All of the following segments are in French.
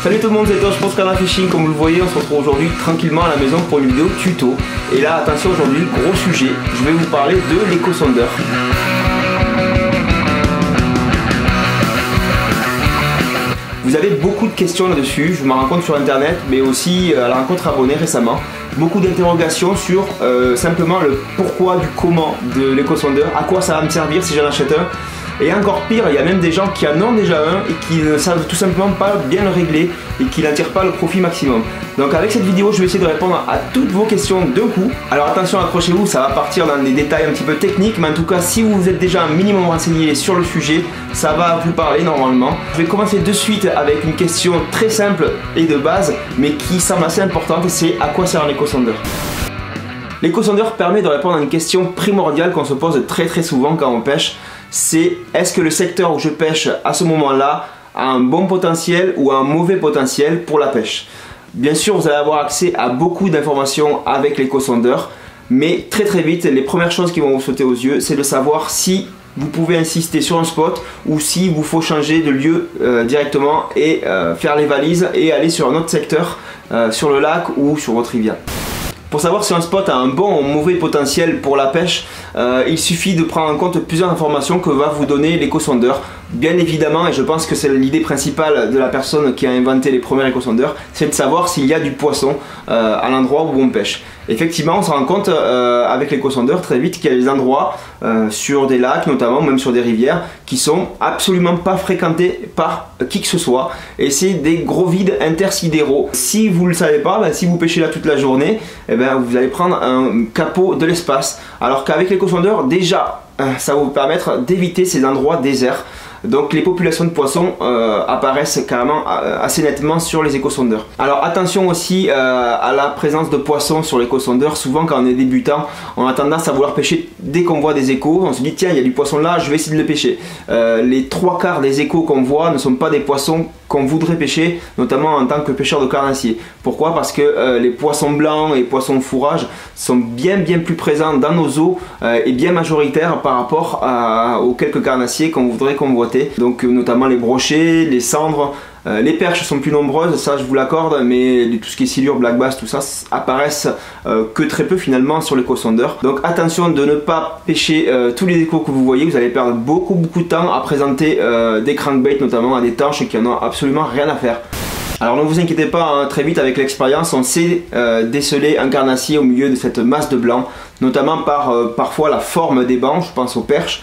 Salut tout le monde, c'est Tosh pour Scanner Fishing. Comme vous le voyez, on se retrouve aujourd'hui tranquillement à la maison pour une vidéo tuto. Et là, attention, aujourd'hui, gros sujet, je vais vous parler de l'éco-sondeur. Vous avez beaucoup de questions là-dessus, je me rends compte sur internet, mais aussi à la rencontre abonnée récemment. Beaucoup d'interrogations sur simplement le pourquoi du comment de l'éco-sondeur, à quoi ça va me servir si j'en achète un. Et encore pire, il y a même des gens qui en ont déjà un et qui ne savent tout simplement pas bien le régler et qui n'en tirent pas le profit maximum. Donc avec cette vidéo, je vais essayer de répondre à toutes vos questions d'un coup. Alors attention, accrochez-vous, ça va partir dans des détails un petit peu techniques, mais en tout cas, si vous êtes déjà un minimum renseigné sur le sujet, ça va vous parler normalement. Je vais commencer de suite avec une question très simple et de base, mais qui semble assez importante, c'est à quoi sert un éco-sondeur ? L'éco-sondeur permet de répondre à une question primordiale qu'on se pose très souvent quand on pêche. C'est est-ce que le secteur où je pêche à ce moment-là a un bon potentiel ou un mauvais potentiel pour la pêche. Bien sûr, vous allez avoir accès à beaucoup d'informations avec l'éco-sondeur, mais très vite, les premières choses qui vont vous sauter aux yeux, c'est de savoir si vous pouvez insister sur un spot ou si vous faut changer de lieu directement et faire les valises et aller sur un autre secteur, sur le lac ou sur votre rivière. Pour savoir si un spot a un bon ou mauvais potentiel pour la pêche, il suffit de prendre en compte plusieurs informations que va vous donner l'éco-sondeur. Bien évidemment, et je pense que c'est l'idée principale de la personne qui a inventé les premiers éco-sondeurs, c'est de savoir s'il y a du poisson à l'endroit où on pêche. Effectivement, on se rend compte avec l'éco-sondeur très vite qu'il y a des endroits sur des lacs notamment, même sur des rivières, qui sont absolument pas fréquentés par qui que ce soit, et c'est des gros vides intersidéraux. Si vous ne le savez pas, si vous pêchez là toute la journée, vous allez prendre un capot de l'espace, alors qu'avec l'éco-sondeur, déjà, ça va vous permettre d'éviter ces endroits déserts. Donc les populations de poissons apparaissent carrément assez nettement sur les éco-sondeurs. Alors attention aussi à la présence de poissons sur l'éco-sondeur. Souvent quand on est débutant, on a tendance à vouloir pêcher dès qu'on voit des échos. On se dit tiens, il y a du poisson là, je vais essayer de le pêcher. Les trois quarts des échos qu'on voit ne sont pas des poissons qu'on voudrait pêcher, notamment en tant que pêcheur de carnassier. Pourquoi? Parce que les poissons blancs et les poissons de fourrage sont bien plus présents dans nos eaux et bien majoritaires par rapport aux quelques carnassiers qu'on voudrait convoiter. Donc notamment les brochets, les cendres, les perches sont plus nombreuses, ça je vous l'accorde, mais tout ce qui est silure, black bass, tout ça apparaissent que très peu finalement sur l'éco-sondeur. Donc attention de ne pas pêcher tous les échos que vous voyez, vous allez perdre beaucoup de temps à présenter des crankbaits notamment à des tanches qui en ont absolument rien à faire. Alors ne vous inquiétez pas, hein, très vite avec l'expérience on sait déceler un carnassier au milieu de cette masse de blanc, notamment par parfois la forme des bancs, je pense aux perches,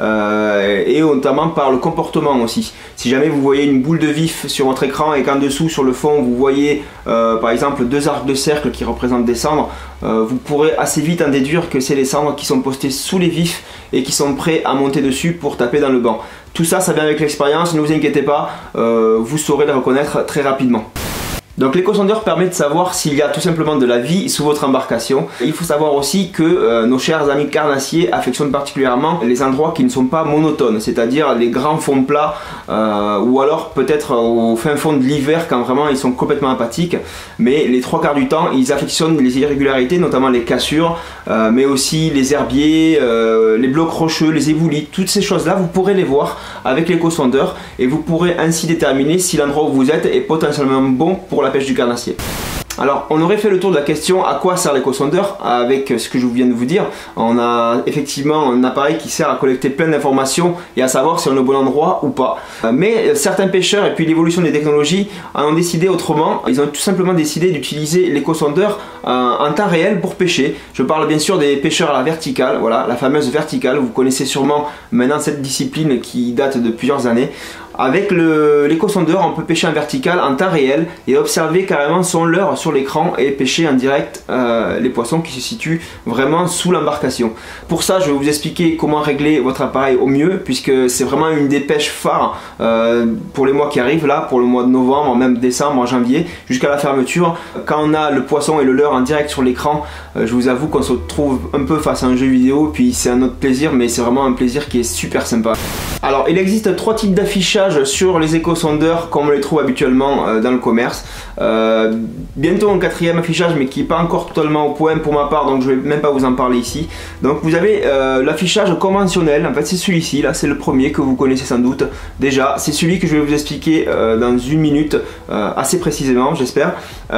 et notamment par le comportement aussi. Si jamais vous voyez une boule de vif sur votre écran et qu'en dessous sur le fond vous voyez par exemple deux arcs de cercle qui représentent des cendres, vous pourrez assez vite en déduire que c'est les cendres qui sont postées sous les vifs et qui sont prêts à monter dessus pour taper dans le banc. Tout ça, ça vient avec l'expérience, ne vous inquiétez pas, vous saurez le reconnaître très rapidement. Donc l'éco-sondeur permet de savoir s'il y a tout simplement de la vie sous votre embarcation. Il faut savoir aussi que nos chers amis carnassiers affectionnent particulièrement les endroits qui ne sont pas monotones, c'est-à-dire les grands fonds plats ou alors peut-être au fin fond de l'hiver quand vraiment ils sont complètement apathiques. Mais les trois quarts du temps, ils affectionnent les irrégularités, notamment les cassures, mais aussi les herbiers, les blocs rocheux, les éboulis. Toutes ces choses-là, vous pourrez les voir avec l'éco-sondeur et vous pourrez ainsi déterminer si l'endroit où vous êtes est potentiellement bon pour la pêche du carnassier. Alors on aurait fait le tour de la question à quoi sert l'éco-sondeur avec ce que je viens de vous dire. On a effectivement un appareil qui sert à collecter plein d'informations et à savoir si on est au bon endroit ou pas. Mais certains pêcheurs et puis l'évolution des technologies en ont décidé autrement. Ils ont tout simplement décidé d'utiliser l'éco-sondeur en temps réel pour pêcher. Je parle bien sûr des pêcheurs à la verticale, voilà, la fameuse verticale. Vous connaissez sûrement maintenant cette discipline qui date de plusieurs années. Avec l'éco-sondeur, on peut pêcher en vertical en temps réel et observer carrément son leurre sur l'écran et pêcher en direct les poissons qui se situent vraiment sous l'embarcation. Pour ça, je vais vous expliquer comment régler votre appareil au mieux, puisque c'est vraiment une des pêches phares pour les mois qui arrivent, là, pour le mois de novembre, même décembre, janvier, jusqu'à la fermeture. Quand on a le poisson et le leurre en direct sur l'écran, je vous avoue qu'on se trouve un peu face à un jeu vidéo, puis c'est un autre plaisir, mais c'est vraiment un plaisir qui est super sympa. Alors, il existe trois types d'affichage affichage sur les éco-sondeurs comme on les trouve habituellement dans le commerce. Bientôt un quatrième affichage, mais qui n'est pas encore totalement au point pour ma part, donc je ne vais même pas vous en parler ici. Donc vous avez l'affichage conventionnel, en fait c'est celui-ci, là c'est le premier que vous connaissez sans doute déjà. C'est celui que je vais vous expliquer dans une minute, assez précisément j'espère.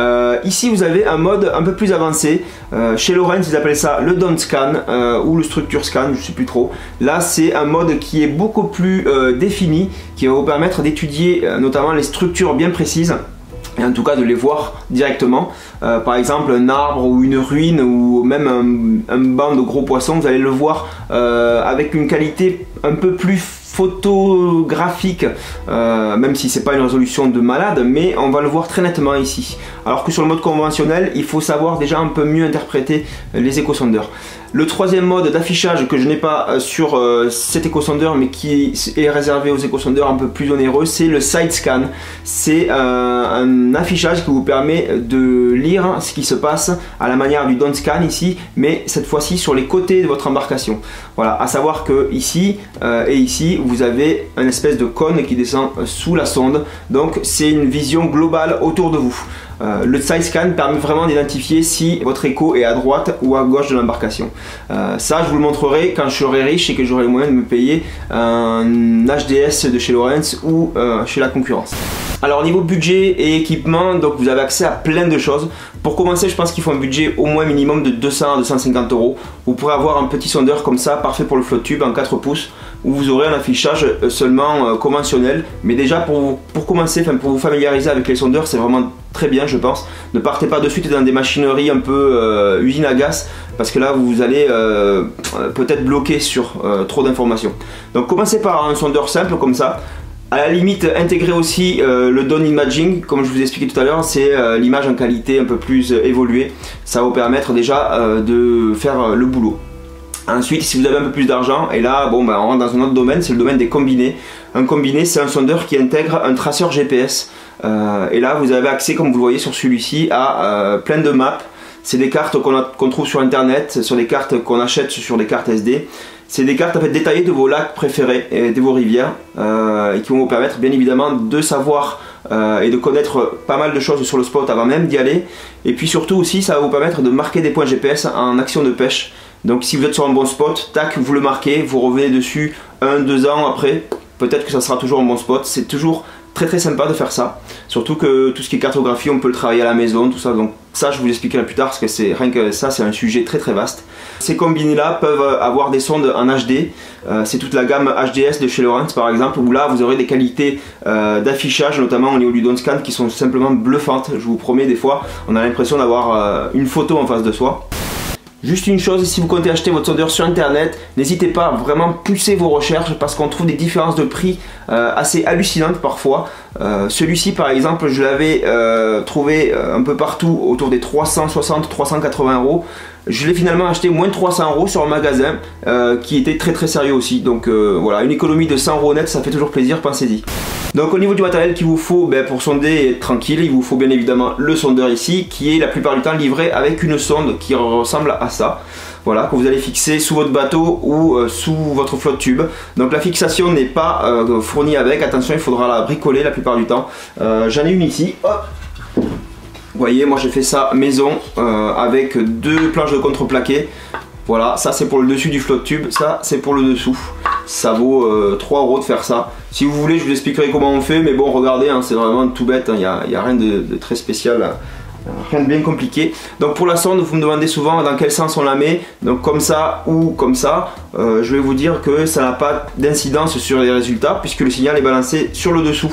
Ici vous avez un mode un peu plus avancé. Chez Lawrence ils appellent ça le down scan ou le structure scan, je ne sais plus trop. Là c'est un mode qui est beaucoup plus défini, qui va vous permettre d'étudier notamment les structures bien précises, et en tout cas de les voir directement. Par exemple un arbre ou une ruine ou même un banc de gros poissons, vous allez le voir avec une qualité un peu plus photographique, même si c'est pas une résolution de malade, mais on va le voir très nettement ici. Alors que sur le mode conventionnel, il faut savoir déjà un peu mieux interpréter les éco-sondeurs. Le troisième mode d'affichage que je n'ai pas sur cet éco-sondeur, mais qui est réservé aux éco-sondeurs un peu plus onéreux, c'est le side scan. C'est un affichage qui vous permet de lire ce qui se passe à la manière du down scan ici, mais cette fois-ci sur les côtés de votre embarcation. Voilà, à savoir que ici et ici, vous avez une espèce de cône qui descend sous la sonde, donc c'est une vision globale autour de vous. Le side scan permet vraiment d'identifier si votre écho est à droite ou à gauche de l'embarcation. Ça je vous le montrerai quand je serai riche et que j'aurai le moyen de me payer un HDS de chez Lawrence ou chez la concurrence. Alors niveau budget et équipement, donc vous avez accès à plein de choses. Pour commencer, je pense qu'il faut un budget au moins minimum de 200 à 250 €. Vous pourrez avoir un petit sondeur comme ça, parfait pour le flotte tube en 4 pouces, où vous aurez un affichage seulement conventionnel. Mais déjà pour commencer, pour vous familiariser avec les sondeurs, c'est vraiment très bien je pense. Ne partez pas de suite dans des machineries un peu usine à gaz, parce que là vous allez peut-être bloquer sur trop d'informations. Donc commencez par un sondeur simple comme ça. À la limite, intégrez aussi le down imaging, comme je vous ai expliqué tout à l'heure, c'est l'image en qualité un peu plus évoluée. Ça va vous permettre déjà de faire le boulot. Ensuite, si vous avez un peu plus d'argent, et là bon, on rentre dans un autre domaine, c'est le domaine des combinés. Un combiné, c'est un sondeur qui intègre un traceur GPS. Et là, vous avez accès, comme vous le voyez sur celui-ci, à plein de maps. C'est des cartes qu'on trouve sur internet, sur des cartes qu'on achète sur des cartes SD. C'est des cartes en fait détaillées de vos lacs préférés et de vos rivières et qui vont vous permettre bien évidemment de savoir et de connaître pas mal de choses sur le spot avant même d'y aller. Et puis surtout aussi, ça va vous permettre de marquer des points GPS en action de pêche. Donc si vous êtes sur un bon spot, tac, vous le marquez, vous revenez dessus 1-2 ans après, peut-être que ça sera toujours un bon spot. C'est toujours très sympa de faire ça, surtout que tout ce qui est cartographie on peut le travailler à la maison, tout ça, donc ça je vous l'expliquerai plus tard parce que c'est rien que ça, c'est un sujet très vaste. Ces combinés là peuvent avoir des sondes en HD, c'est toute la gamme HDS de chez Lawrence par exemple, où là vous aurez des qualités d'affichage, notamment au niveau du down scan, qui sont simplement bluffantes. Je vous promets, des fois on a l'impression d'avoir une photo en face de soi. Juste une chose, si vous comptez acheter votre sondeur sur internet, n'hésitez pas à vraiment pousser vos recherches parce qu'on trouve des différences de prix assez hallucinantes parfois. Celui-ci par exemple, je l'avais trouvé un peu partout autour des 360-380 €. Je l'ai finalement acheté moins de 300 € sur un magasin qui était très sérieux aussi. Donc voilà, une économie de 100 € net, ça fait toujours plaisir, pensez-y. Donc au niveau du matériel qu'il vous faut pour sonder et être tranquille, il vous faut bien évidemment le sondeur ici, qui est la plupart du temps livré avec une sonde qui ressemble à ça. Voilà, que vous allez fixer sous votre bateau ou sous votre flotte tube. Donc la fixation n'est pas fournie avec, attention, il faudra la bricoler la plupart du temps. J'en ai une ici, hop. Vous voyez, moi j'ai fait ça maison avec 2 planches de contreplaqué. Voilà, ça c'est pour le dessus du flotte tube, ça c'est pour le dessous. Ça vaut 3 € de faire ça. Si vous voulez, je vous expliquerai comment on fait, mais bon, regardez, hein, c'est vraiment tout bête, il n'y a rien de très spécial. Rien de bien compliqué. Donc pour la sonde, vous me demandez souvent dans quel sens on la met, donc comme ça ou comme ça. Je vais vous dire que ça n'a pas d'incidence sur les résultats puisque le signal est balancé sur le dessous.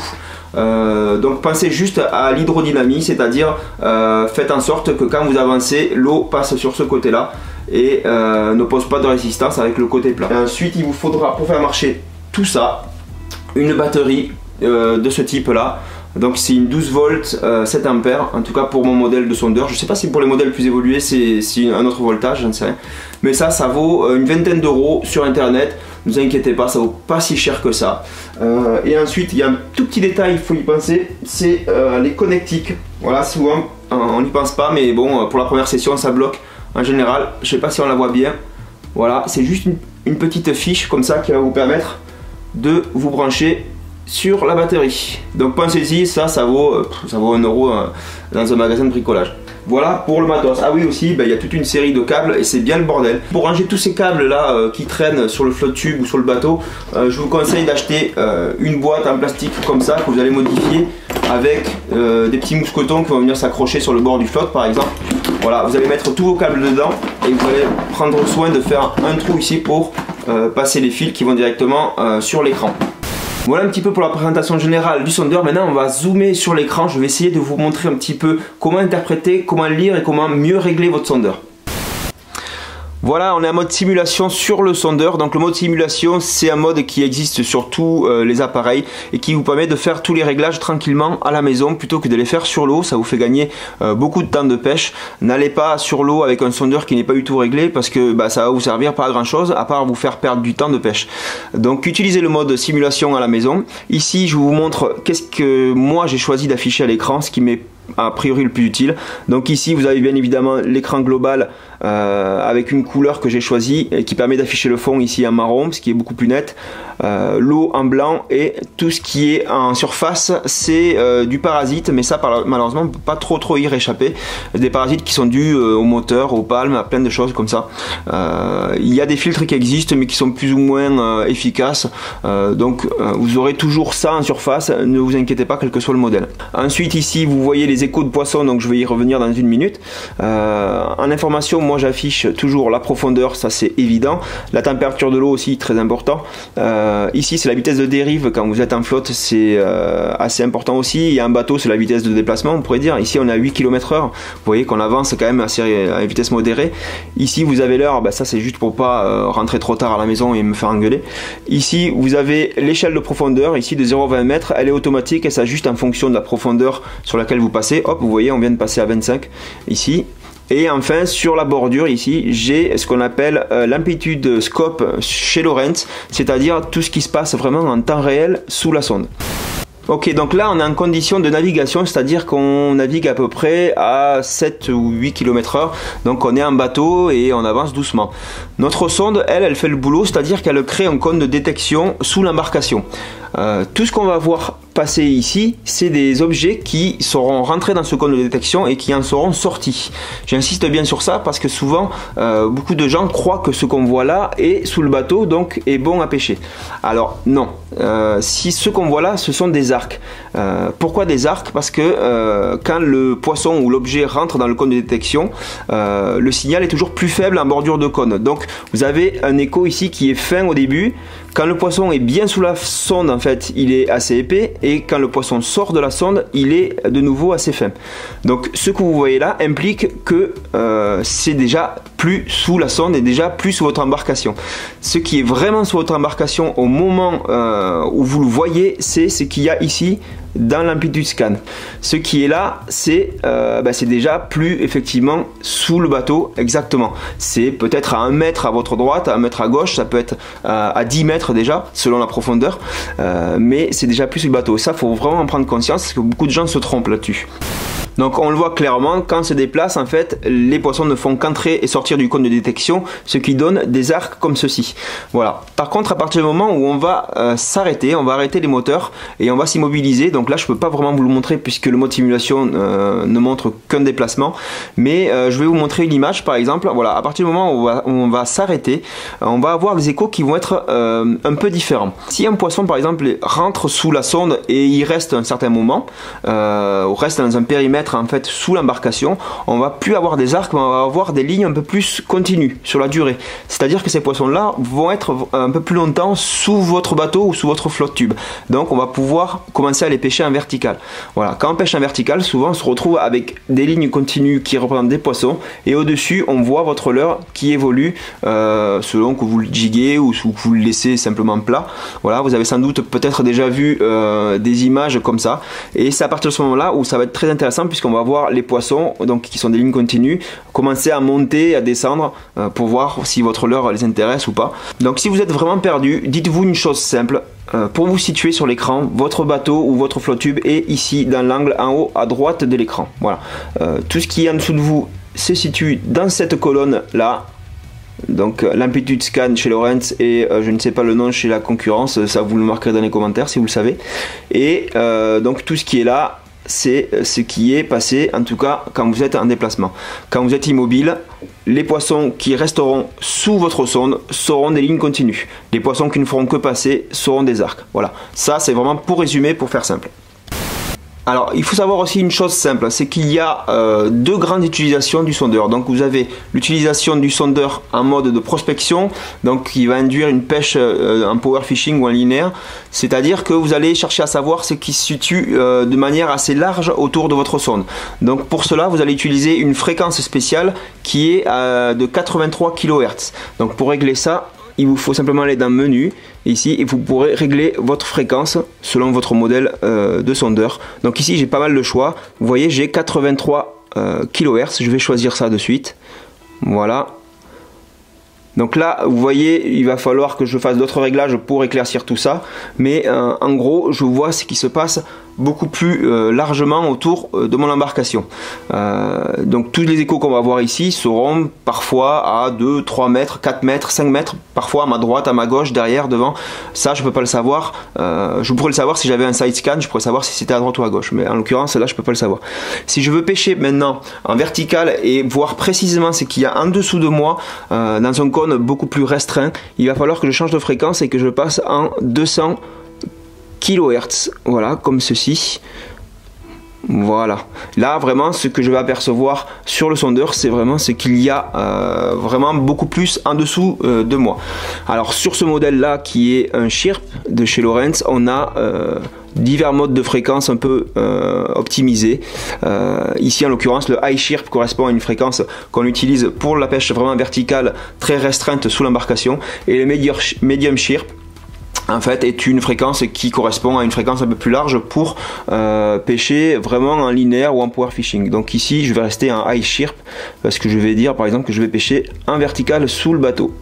Donc pensez juste à l'hydrodynamie, c'est-à-dire faites en sorte que quand vous avancez, l'eau passe sur ce côté-là et ne pose pas de résistance avec le côté plat. Et ensuite, il vous faudra, pour faire marcher tout ça, une batterie de ce type-là. Donc c'est une 12 volts 7 ampères, en tout cas pour mon modèle de sondeur. Je ne sais pas si pour les modèles plus évolués c'est un autre voltage, je ne sais rien. Mais ça vaut une vingtaine d'euros sur internet. Ne vous inquiétez pas, ça vaut pas si cher que ça. Et ensuite il y a un tout petit détail, il faut y penser, c'est les connectiques. Voilà, souvent on n'y pense pas, mais bon, pour la première session ça bloque en général. Je ne sais pas si on la voit bien. Voilà, c'est juste une petite fiche comme ça qui va vous permettre de vous brancher sur la batterie. Donc pensez-y, ça vaut 1 euro dans un magasin de bricolage. Voilà pour le matos. Ah oui aussi, il y a toute une série de câbles et c'est bien le bordel. Pour ranger tous ces câbles là qui traînent sur le flotte tube ou sur le bateau, je vous conseille d'acheter une boîte en plastique comme ça que vous allez modifier avec des petits mousquetons qui vont venir s'accrocher sur le bord du flotte par exemple. Voilà, vous allez mettre tous vos câbles dedans et vous allez prendre soin de faire un trou ici pour passer les fils qui vont directement sur l'écran. Voilà un petit peu pour la présentation générale du sondeur. Maintenant on va zoomer sur l'écran, je vais essayer de vous montrer un petit peu comment interpréter, comment lire et comment mieux régler votre sondeur. Voilà, on est en mode simulation sur le sondeur. Donc le mode simulation, c'est un mode qui existe sur tous les appareils et qui vous permet de faire tous les réglages tranquillement à la maison plutôt que de les faire sur l'eau. Ça vous fait gagner beaucoup de temps de pêche. N'allez pas sur l'eau avec un sondeur qui n'est pas du tout réglé parce que ça va vous servir pas à grand chose à part vous faire perdre du temps de pêche. Donc utilisez le mode simulation à la maison. Ici, je vous montre qu'est-ce que moi j'ai choisi d'afficher à l'écran, ce qui m'est a priori le plus utile. Donc ici vous avez bien évidemment l'écran global avec une couleur que j'ai choisie et qui permet d'afficher le fond ici en marron, ce qui est beaucoup plus net, l'eau en blanc et tout ce qui est en surface c'est du parasite, mais ça malheureusement on ne peut pas trop y réchapper. Des parasites qui sont dus au moteur, aux palmes, à plein de choses comme ça. Il y a des filtres qui existent mais qui sont plus ou moins efficaces, donc vous aurez toujours ça en surface, ne vous inquiétez pas quel que soit le modèle. Ensuite ici vous voyez les échos de poisson, donc je vais y revenir dans une minute. En information, moi j'affiche toujours la profondeur, ça c'est évident. La température de l'eau aussi, très important. Ici c'est la vitesse de dérive quand vous êtes en flotte, c'est assez important aussi. Et un bateau c'est la vitesse de déplacement, on pourrait dire. Ici on est à 8 km/h, vous voyez qu'on avance quand même assez à une vitesse modérée. Ici vous avez l'heure, ça c'est juste pour pas rentrer trop tard à la maison et me faire engueuler. Ici vous avez l'échelle de profondeur, ici de 0 à 20 mètres, elle est automatique, elle s'ajuste en fonction de la profondeur sur laquelle vous passez. Hop, vous voyez on vient de passer à 25 ici. Et enfin sur la bordure ici j'ai ce qu'on appelle l'amplitude scope chez Lowrance, c'est-à-dire tout ce qui se passe vraiment en temps réel sous la sonde. Ok, donc là on est en condition de navigation, c'est-à-dire qu'on navigue à peu près à 7 ou 8 km/h, donc on est en bateau et on avance doucement. Notre sonde, elle fait le boulot, c'est-à-dire qu'elle crée un cône de détection sous l'embarcation. Tout ce qu'on va voir passer ici, c'est des objets qui seront rentrés dans ce cône de détection et qui en seront sortis. J'insiste bien sur ça parce que souvent, beaucoup de gens croient que ce qu'on voit là est sous le bateau, donc est bon à pêcher. Alors non, si ce qu'on voit là, ce sont des arcs. Pourquoi des arcs? Parce que quand le poisson ou l'objet rentre dans le cône de détection, le signal est toujours plus faible en bordure de cône. Donc vous avez un écho ici qui est fin au début. Quand le poisson est bien sous la sonde, en fait, il est assez épais, et quand le poisson sort de la sonde, il est de nouveau assez fin. Donc ce que vous voyez là implique que c'est déjà plus sous la sonde et déjà plus sous votre embarcation. Ce qui est vraiment sous votre embarcation au moment où vous le voyez, c'est ce qu'il y a ici dans l'amplitude scan. Ce qui est là, c'est déjà plus effectivement sous le bateau exactement. C'est peut-être à 1 mètre à votre droite, à 1 mètre à gauche, ça peut être à 10 mètres déjà selon la profondeur, mais c'est déjà plus sous le bateau. Ça, faut vraiment en prendre conscience parce que beaucoup de gens se trompent là-dessus. Donc on le voit clairement, quand on se déplace, en fait, les poissons ne font qu'entrer et sortir du cône de détection, ce qui donne des arcs comme ceci. Voilà. Par contre, à partir du moment où on va s'arrêter, on va arrêter les moteurs et on va s'immobiliser. Donc là, je peux pas vraiment vous le montrer puisque le mode simulation ne montre qu'un déplacement. Mais je vais vous montrer une image, par exemple. Voilà. À partir du moment où on va s'arrêter, on va avoir des échos qui vont être un peu différents. Si un poisson, par exemple, rentre sous la sonde et il reste un certain moment, ou reste dans un périmètre en fait sous l'embarcation, on va plus avoir des arcs, mais on va avoir des lignes un peu plus continues sur la durée. C'est-à-dire que ces poissons-là vont être un peu plus longtemps sous votre bateau ou sous votre flotte tube. Donc on va pouvoir commencer à les pêcher en vertical. Voilà, quand on pêche en vertical, souvent on se retrouve avec des lignes continues qui représentent des poissons et au-dessus on voit votre leurre qui évolue selon que vous le jiguez ou que vous le laissez simplement plat. Voilà, vous avez sans doute peut-être déjà vu des images comme ça et c'est à partir de ce moment-là où ça va être très intéressant puisqu'on va voir les poissons, donc qui sont des lignes continues, commencer à monter, à descendre pour voir si votre leurre les intéresse ou pas. Donc si vous êtes vraiment perdu, dites-vous une chose simple. Pour vous situer sur l'écran, votre bateau ou votre flotte tube est ici dans l'angle en haut à droite de l'écran. Voilà. Tout ce qui est en dessous de vous se situe dans cette colonne là. donc l'amplitude scan chez Lowrance et je ne sais pas le nom chez la concurrence, ça vous le marquerez dans les commentaires si vous le savez. Et donc tout ce qui est là, c'est ce qui est passé, en tout cas quand vous êtes en déplacement. Quand vous êtes immobile, les poissons qui resteront sous votre sonde seront des lignes continues. Les poissons qui ne feront que passer seront des arcs. Voilà, ça c'est vraiment pour résumer, pour faire simple. Alors, il faut savoir aussi une chose simple, c'est qu'il y a deux grandes utilisations du sondeur. Donc, vous avez l'utilisation du sondeur en mode de prospection, donc qui va induire une pêche en power fishing ou en linéaire. C'est-à-dire que vous allez chercher à savoir ce qui se situe de manière assez large autour de votre sonde. Donc, pour cela, vous allez utiliser une fréquence spéciale qui est de 83 kHz. Donc, pour régler ça, il vous faut simplement aller dans menu ici et vous pourrez régler votre fréquence selon votre modèle de sondeur. Donc ici j'ai pas mal de choix, vous voyez j'ai 83 kHz, je vais choisir ça de suite, voilà. Donc là, vous voyez, il va falloir que je fasse d'autres réglages pour éclaircir tout ça. Mais en gros, je vois ce qui se passe beaucoup plus largement autour de mon embarcation. Donc tous les échos qu'on va voir ici seront parfois à 2, 3 mètres, 4 mètres, 5 mètres, parfois à ma droite, à ma gauche, derrière, devant. Ça, je peux pas le savoir. Je pourrais le savoir si j'avais un side scan, je pourrais savoir si c'était à droite ou à gauche. Mais en l'occurrence, là, je peux pas le savoir. Si je veux pêcher maintenant en vertical et voir précisément ce qu'il y a en dessous de moi, dans un cône beaucoup plus restreint, il va falloir que je change de fréquence et que je passe en 200 kHz, voilà, comme ceci. Voilà, là vraiment ce que je vais apercevoir sur le sondeur, c'est vraiment ce qu'il y a vraiment beaucoup plus en dessous de moi. Alors sur ce modèle là qui est un Shirp de chez Lowrance, on a divers modes de fréquence un peu optimisés. Ici en l'occurrence le High Shirp correspond à une fréquence qu'on utilise pour la pêche vraiment verticale très restreinte sous l'embarcation, et le Medium Shirp en fait est une fréquence qui correspond à une fréquence un peu plus large pour pêcher vraiment en linéaire ou en power fishing. Donc ici je vais rester en High Shirp parce que je vais dire par exemple que je vais pêcher en vertical sous le bateau.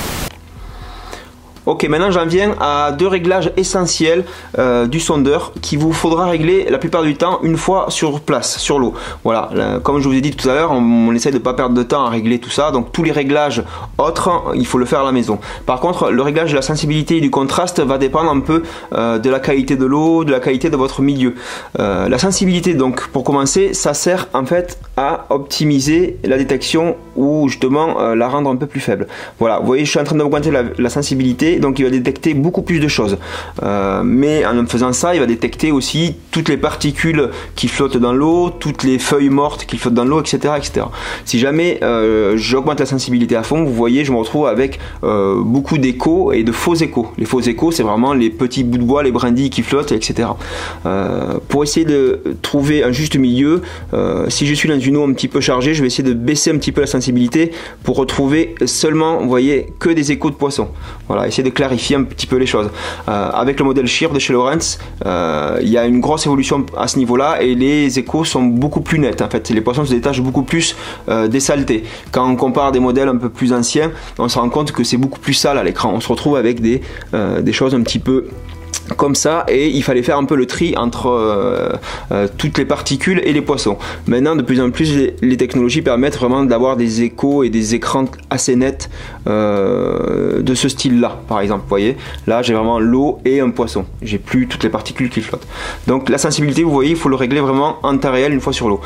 Ok, maintenant j'en viens à deux réglages essentiels du sondeur qu'il vous faudra régler la plupart du temps une fois sur place, sur l'eau. Voilà, comme je vous ai dit tout à l'heure, on essaie de ne pas perdre de temps à régler tout ça, donc tous les réglages autres, il faut le faire à la maison. Par contre, le réglage de la sensibilité et du contraste va dépendre un peu de la qualité de l'eau, de la qualité de votre milieu. La sensibilité, donc pour commencer, ça sert en fait à optimiser la détection ou justement la rendre un peu plus faible. Voilà, vous voyez, je suis en train d'augmenter la sensibilité. Donc il va détecter beaucoup plus de choses, mais en faisant ça il va détecter aussi toutes les particules qui flottent dans l'eau, toutes les feuilles mortes qui flottent dans l'eau, etc., etc. Si jamais j'augmente la sensibilité à fond, vous voyez, je me retrouve avec beaucoup d'échos et de faux échos. Les faux échos, c'est vraiment les petits bouts de bois, les brindilles qui flottent, etc. Pour essayer de trouver un juste milieu, si je suis dans une eau un petit peu chargée, je vais essayer de baisser un petit peu la sensibilité pour retrouver seulement, vous voyez, que des échos de poissons. Voilà, essayer de clarifier un petit peu les choses. Avec le modèle Shirp de chez Lowrance, il y a une grosse évolution à ce niveau-là et les échos sont beaucoup plus nets. En fait, les poissons se détachent beaucoup plus des saletés. Quand on compare des modèles un peu plus anciens, on se rend compte que c'est beaucoup plus sale à l'écran. On se retrouve avec des choses un petit peu comme ça, et il fallait faire un peu le tri entre toutes les particules et les poissons. Maintenant de plus en plus les technologies permettent vraiment d'avoir des échos et des écrans assez nets de ce style là. Par exemple, vous voyez, là j'ai vraiment l'eau et un poisson, j'ai plus toutes les particules qui flottent. Donc la sensibilité, vous voyez, il faut le régler vraiment en temps réel une fois sur l'eau.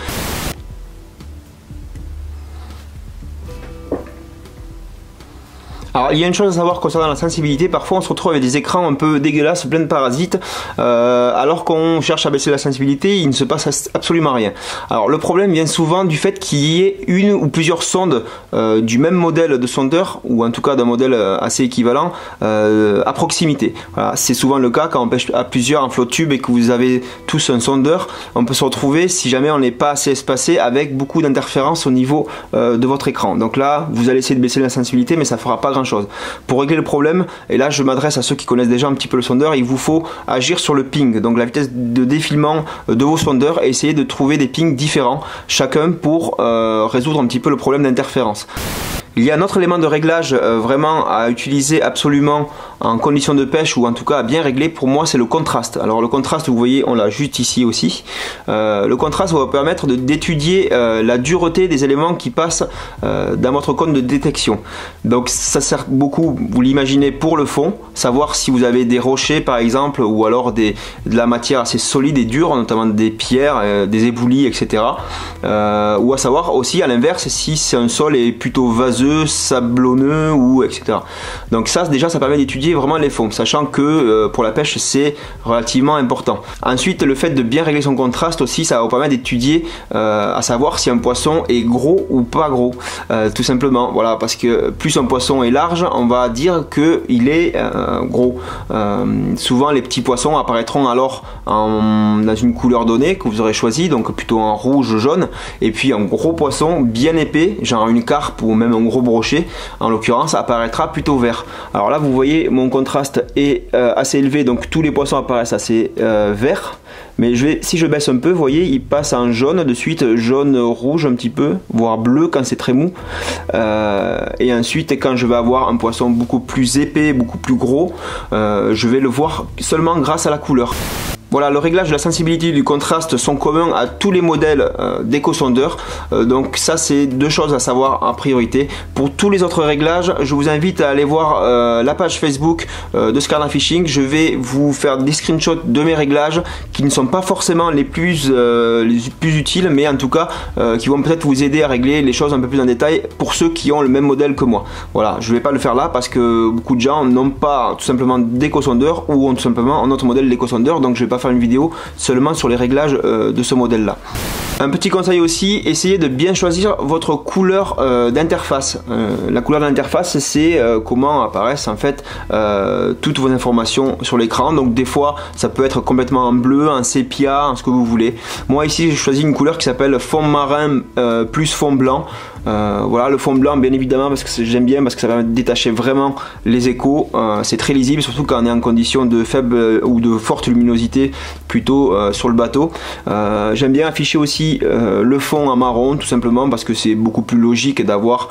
Alors il y a une chose à savoir concernant la sensibilité, parfois on se retrouve avec des écrans un peu dégueulasses, pleins de parasites, alors qu'on cherche à baisser la sensibilité, il ne se passe absolument rien. Alors le problème vient souvent du fait qu'il y ait une ou plusieurs sondes du même modèle de sondeur, ou en tout cas d'un modèle assez équivalent, à proximité. Voilà, c'est souvent le cas quand on pêche à plusieurs en flotte tube et que vous avez tous un sondeur, on peut se retrouver, si jamais on n'est pas assez espacé, avec beaucoup d'interférences au niveau de votre écran. Donc là, vous allez essayer de baisser la sensibilité, mais ça fera pas grand chose. Pour régler le problème, et là je m'adresse à ceux qui connaissent déjà un petit peu le sondeur, il vous faut agir sur le ping, donc la vitesse de défilement de vos sondeurs, et essayer de trouver des pings différents chacun pour résoudre un petit peu le problème d'interférence. Il y a un autre élément de réglage vraiment à utiliser absolument en condition de pêche, ou en tout cas à bien régler, pour moi c'est le contraste. Alors le contraste, vous voyez, on l'a juste ici aussi. Le contraste va vous permettre d'étudier la dureté des éléments qui passent dans votre cône de détection. Donc ça sert beaucoup, vous l'imaginez, pour le fond, savoir si vous avez des rochers par exemple, ou alors de la matière assez solide et dure, notamment des pierres, des éboulis, etc. Ou à savoir aussi à l'inverse si c'est un sol est plutôt vaseux, sablonneux, ou etc. Donc ça déjà, ça permet d'étudier vraiment les fonds, sachant que pour la pêche c'est relativement important. Ensuite, le fait de bien régler son contraste aussi, ça va vous permettre d'étudier à savoir si un poisson est gros ou pas gros, tout simplement. Voilà, parce que plus un poisson est large, on va dire que il est gros. Souvent les petits poissons apparaîtront alors dans une couleur donnée que vous aurez choisi, donc plutôt en rouge, jaune, et puis un gros poisson bien épais, genre une carpe ou même un gros brochet, en l'occurrence, apparaîtra plutôt vert. Alors là, vous voyez, mon contraste est assez élevé, donc tous les poissons apparaissent assez verts. Mais si je baisse un peu, vous voyez, il passe en jaune de suite, jaune rouge un petit peu, voire bleu quand c'est très mou. Et ensuite, quand je vais avoir un poisson beaucoup plus épais, beaucoup plus gros, je vais le voir seulement grâce à la couleur. Voilà, le réglage de la sensibilité et du contraste sont communs à tous les modèles d'éco-sondeurs. Donc ça, c'est deux choses à savoir en priorité. Pour tous les autres réglages, je vous invite à aller voir la page Facebook de Scarna Fishing. Je vais vous faire des screenshots de mes réglages qui ne sont pas forcément les plus utiles, mais en tout cas qui vont peut-être vous aider à régler les choses un peu plus en détail pour ceux qui ont le même modèle que moi. Voilà, je ne vais pas le faire là parce que beaucoup de gens n'ont pas tout simplement d'éco-sondeur ou ont tout simplement un autre modèle d'éco-sondeur, donc je ne vais pas faire une vidéo seulement sur les réglages de ce modèle là. Un petit conseil aussi, essayez de bien choisir votre couleur d'interface. La couleur d'interface, c'est comment apparaissent en fait toutes vos informations sur l'écran. Donc des fois ça peut être complètement en bleu, en sépia, en ce que vous voulez. Moi ici j'ai choisi une couleur qui s'appelle fond marin plus fond blanc. Voilà, le fond blanc bien évidemment parce que j'aime bien, parce que ça permet de détacher vraiment les échos. C'est très lisible, surtout quand on est en condition de faible ou de forte luminosité, plutôt sur le bateau. J'aime bien afficher aussi le fond en marron, tout simplement parce que c'est beaucoup plus logique d'avoir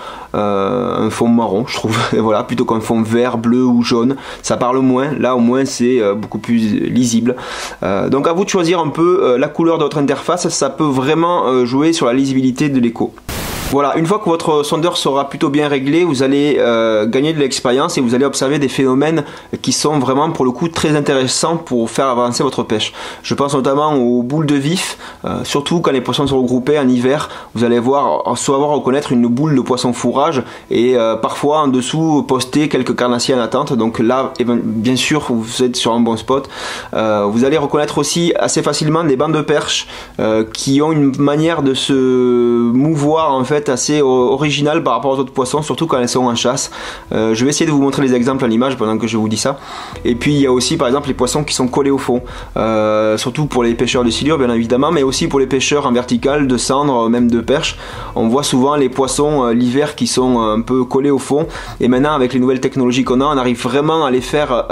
un fond marron, je trouve. Voilà, plutôt qu'un fond vert, bleu ou jaune. Ça parle moins, là au moins c'est beaucoup plus lisible. Donc à vous de choisir un peu la couleur de votre interface, ça peut vraiment jouer sur la lisibilité de l'écho. Voilà, une fois que votre sondeur sera plutôt bien réglé, vous allez gagner de l'expérience et vous allez observer des phénomènes qui sont vraiment pour le coup très intéressants pour faire avancer votre pêche. Je pense notamment aux boules de vif, surtout quand les poissons sont regroupés en hiver, vous allez savoir reconnaître une boule de poisson fourrage et parfois en dessous poster quelques carnassiers en attente. Donc là, bien sûr, vous êtes sur un bon spot. Vous allez reconnaître aussi assez facilement des bandes de perches qui ont une manière de se mouvoir en fait assez original par rapport aux autres poissons, surtout quand elles sont en chasse. Je vais essayer de vous montrer les exemples à l'image pendant que je vous dis ça. Et puis il y a aussi par exemple les poissons qui sont collés au fond, surtout pour les pêcheurs de silure bien évidemment, mais aussi pour les pêcheurs en vertical, de cendre, même de perche. On voit souvent les poissons l'hiver qui sont un peu collés au fond, et maintenant avec les nouvelles technologies qu'on a, on arrive vraiment à les faire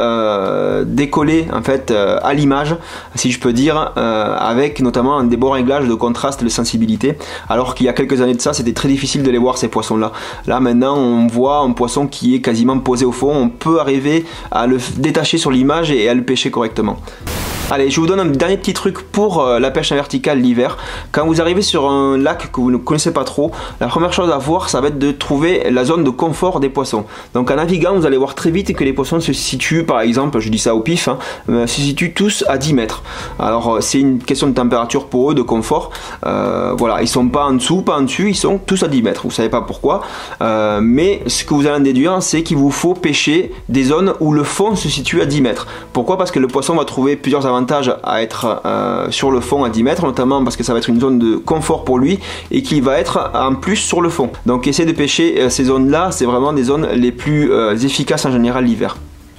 décoller en fait à l'image, si je peux dire, avec notamment des bons réglages de contraste, de sensibilité, alors qu'il y a quelques années de ça c'était très difficile de les voir, ces poissons là. Là maintenant on voit un poisson qui est quasiment posé au fond, on peut arriver à le détacher sur l'image et à le pêcher correctement. Allez, je vous donne un dernier petit truc pour la pêche en verticale l'hiver. Quand vous arrivez sur un lac que vous ne connaissez pas trop, la première chose à voir, ça va être de trouver la zone de confort des poissons. Donc en naviguant, vous allez voir très vite que les poissons se situent, par exemple, je dis ça au pif, hein, se situent tous à 10 mètres. Alors c'est une question de température pour eux, de confort. Voilà, ils sont pas en dessous, pas en dessus, ils sont tous à 10 mètres. Vous savez pas pourquoi, mais ce que vous allez en déduire, c'est qu'il vous faut pêcher des zones où le fond se situe à 10 mètres. Pourquoi? Parce que le poisson va trouver plusieurs avantages à être sur le fond à 10 mètres, notamment parce que ça va être une zone de confort pour lui et qu'il va être en plus sur le fond. Donc essayez de pêcher ces zones là, c'est vraiment des zones les plus efficaces en général l'hiver.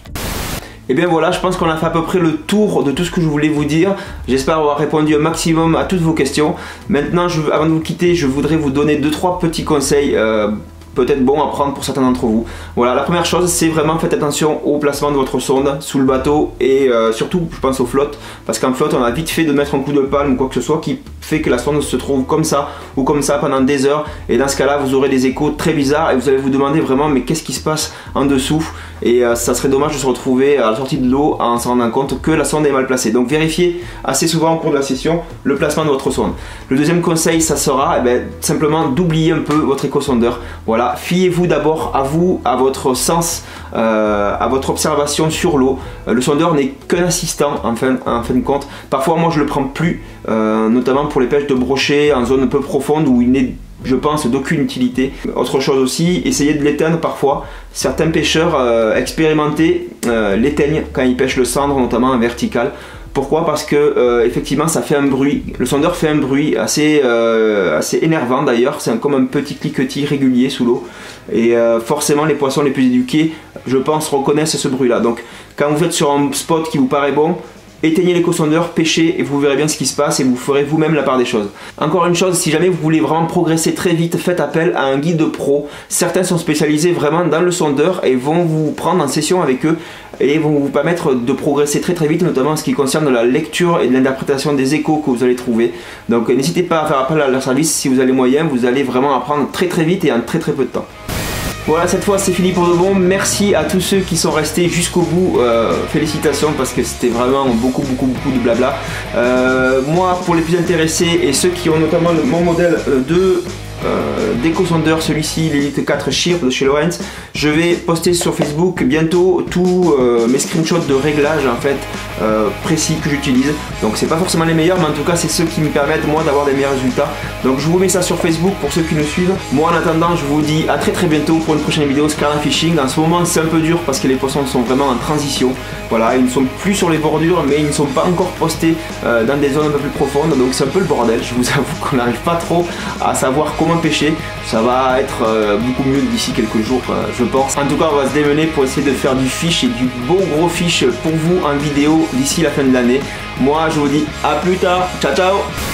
Et bien voilà, je pense qu'on a fait à peu près le tour de tout ce que je voulais vous dire. J'espère avoir répondu un maximum à toutes vos questions. Maintenant, avant de vous quitter, je voudrais vous donner 2-3 petits conseils peut-être bon à prendre pour certains d'entre vous. Voilà, la première chose, c'est vraiment faites attention au placement de votre sonde sous le bateau et surtout je pense aux flottes, parce qu'en flotte on a vite fait de mettre un coup de palme ou quoi que ce soit qui fait que la sonde se trouve comme ça ou comme ça pendant des heures, et dans ce cas là vous aurez des échos très bizarres et vous allez vous demander vraiment mais qu'est-ce qui se passe en dessous. et ça serait dommage de se retrouver à la sortie de l'eau en se rendant compte que la sonde est mal placée. Donc vérifiez assez souvent au cours de la session le placement de votre sonde. Le deuxième conseil, ça sera simplement d'oublier un peu votre éco-sondeur. Voilà, fiez-vous d'abord à vous, à votre sens, à votre observation sur l'eau. Le sondeur n'est qu'un assistant en fin de compte. Parfois moi je le prends plus, notamment pour les pêches de brochet en zone un peu profonde où il n'est, je pense, d'aucune utilité. Autre chose aussi, essayez de l'éteindre parfois. Certains pêcheurs expérimentés l'éteignent quand ils pêchent le cendre, notamment en vertical. Pourquoi? Parce que effectivement ça fait un bruit, le sondeur fait un bruit assez énervant d'ailleurs, c'est comme un petit cliquetis régulier sous l'eau et forcément les poissons les plus éduqués, je pense, reconnaissent ce bruit là. Donc quand vous êtes sur un spot qui vous paraît bon, éteignez l'éco-sondeur, pêchez et vous verrez bien ce qui se passe et vous ferez vous-même la part des choses. Encore une chose, si jamais vous voulez vraiment progresser très vite, faites appel à un guide pro. Certains sont spécialisés vraiment dans le sondeur et vont vous prendre en session avec eux et vont vous permettre de progresser très vite, notamment en ce qui concerne la lecture et l'interprétation des échos que vous allez trouver. Donc n'hésitez pas à faire appel à leur service si vous avez moyen, vous allez vraiment apprendre très vite et en très peu de temps. Voilà, cette fois c'est fini pour de bon. Merci à tous ceux qui sont restés jusqu'au bout. Félicitations parce que c'était vraiment beaucoup de blabla. Moi, pour les plus intéressés et ceux qui ont notamment mon modèle d'éco-sondeur, celui-ci, l'Elite 4 Shear de chez Lowrance, je vais poster sur Facebook bientôt tous mes screenshots de réglages en fait précis que j'utilise. Donc c'est pas forcément les meilleurs, mais en tout cas c'est ceux qui me permettent moi d'avoir des meilleurs résultats. Donc je vous mets ça sur Facebook pour ceux qui me suivent. Moi en attendant, je vous dis à très bientôt pour une prochaine vidéo Scarlin Fishing. En ce moment c'est un peu dur parce que les poissons sont vraiment en transition. Voilà, ils ne sont plus sur les bordures, mais ils ne sont pas encore postés dans des zones un peu plus profondes. Donc c'est un peu le bordel. Je vous avoue qu'on n'arrive pas trop à savoir comment pêcher. Ça va être beaucoup mieux d'ici quelques jours, je pense. En tout cas, on va se démener pour essayer de faire du fish et du beau gros fish pour vous en vidéo d'ici la fin de l'année. Moi, je vous dis à plus tard. Ciao, ciao.